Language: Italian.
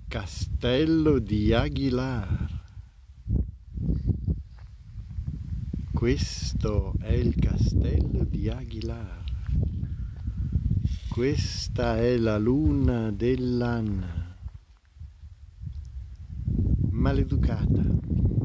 Castello di Aguilar. Questo è il castello di Aguilar. Questa è la luna dell'Anna, maleducata.